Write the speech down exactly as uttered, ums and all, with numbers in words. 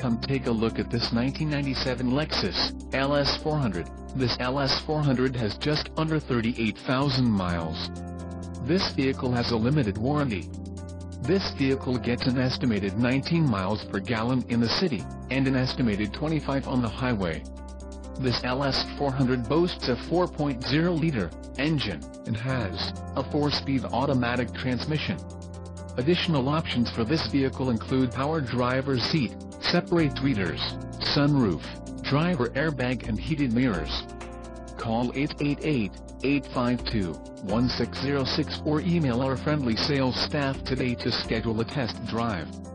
Come take a look at this nineteen ninety-seven Lexus L S four hundred. This L S four hundred has just under thirty-eight thousand miles. This vehicle has a limited warranty. This vehicle gets an estimated nineteen miles per gallon in the city, and an estimated twenty-five on the highway. This L S four hundred boasts a four point oh liter engine, and has a four-speed automatic transmission. Additional options for this vehicle include power driver's seat, separate readers, sunroof, driver airbag and heated mirrors. Call eight eight eight, eight five two, one six zero six or email our friendly sales staff today to schedule a test drive.